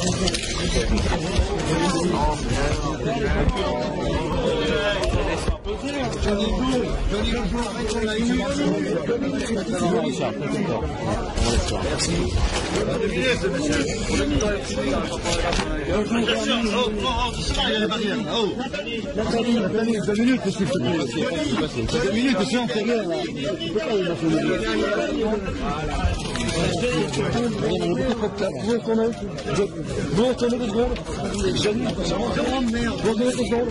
Nathalie, 2 minutes, s'il te plaît. 2 minutes, c'est antérieur, là. Vous retournez 2 secondes. Johnny, vous retournez 2 secondes.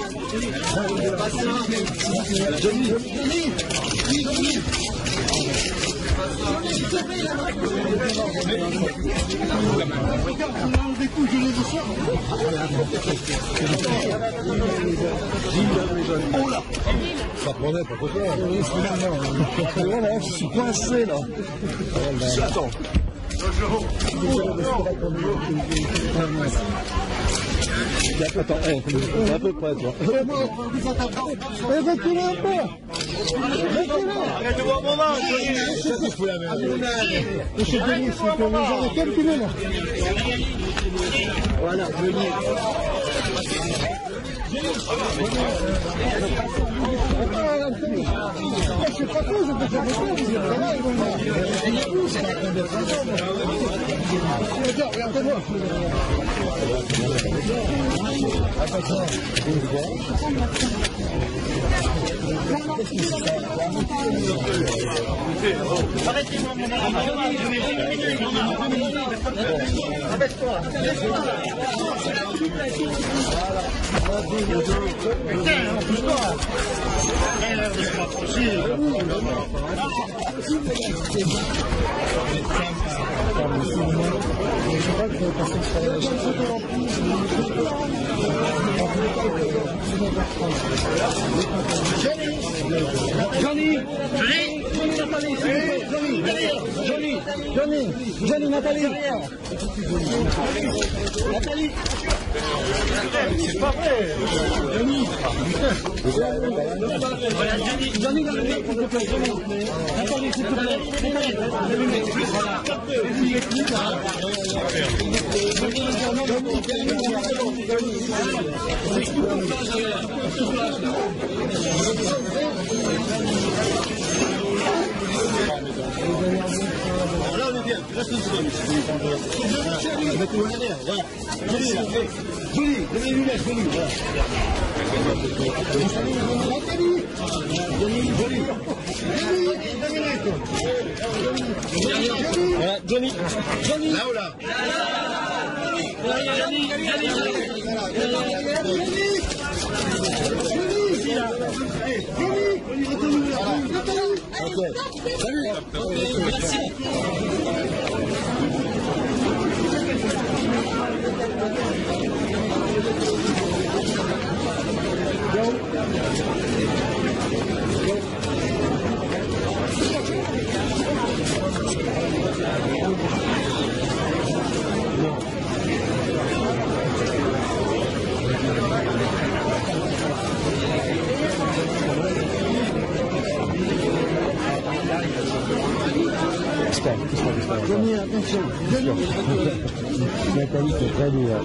Johnny. Oh là, ça prenait pas quoi. Voilà, je suis coincé là. Attends. Attends, on est à peu près, toi. Reculez un peu. Arrête-moi mon âge, Monsieur Denis, c'est que nous avons calculé là. Voilà, Denis. Je suis pas fou, je peux faire regardez-moi. Arrêtez-moi mon âge. Arrête-toi. Putain, en plus toi. C'est pas possible. Johnny, Nathalie. C'est pas vrai. Johnny, s'il te plaît. Nathalie, s'il te Là on est bien, reste une seconde. Johnny, les lunettes, Johnny. Johnny. Là ou là? Johnny, attention. Nathalie, c'est très dur.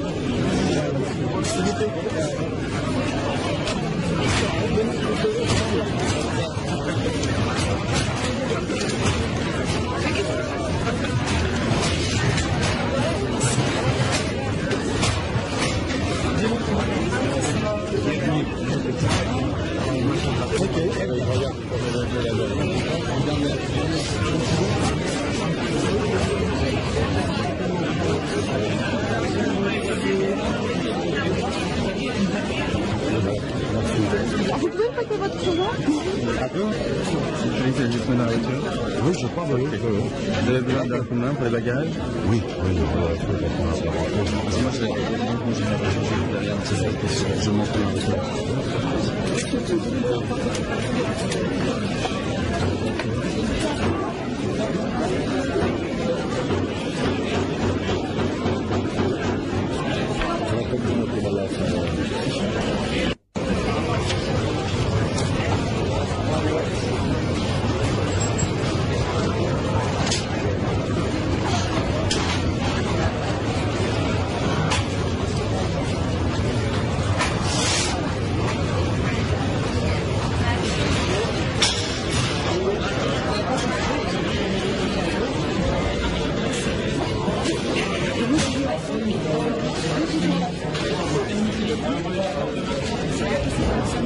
Vous pouvez me passer votre chemin? D'accord. C'est juste dans la voiture. Oui, je crois, oui. Vous avez besoin d'un coup de main pour les bagages? Oui. Moi, je vais derrière un petit sac, je monte dans la voiture.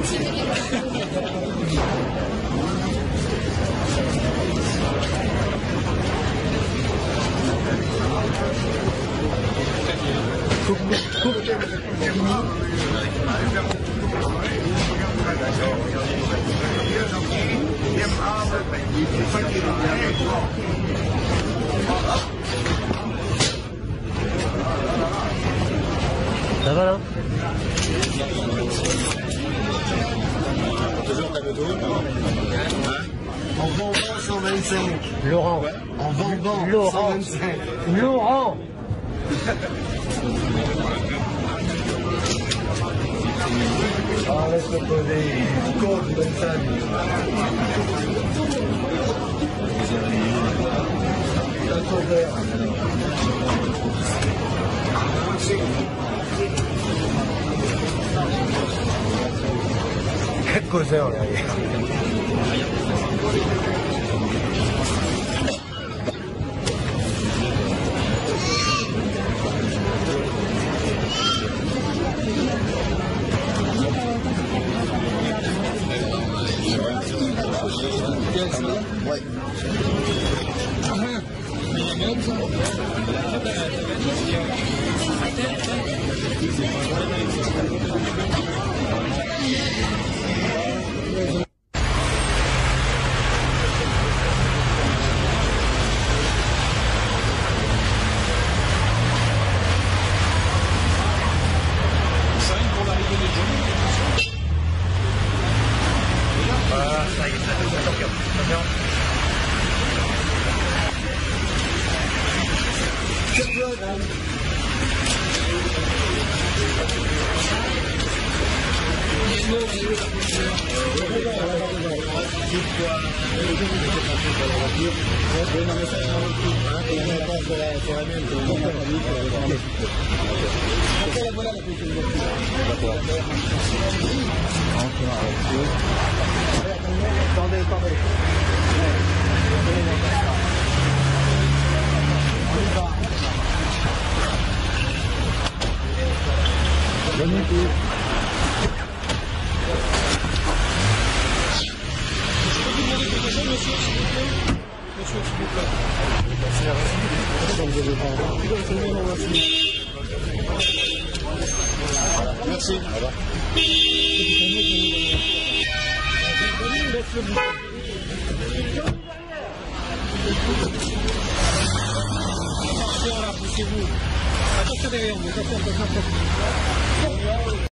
Ça va là? En vendant 125. Laurent. En vendant Laurent. 125. Laurent. Ah, laisse-le poser. Code comme ça. Quel causeur là. Ouais. Ça y est, attention. Merci. Attention là, poussez-vous. Attention derrière vous, attention.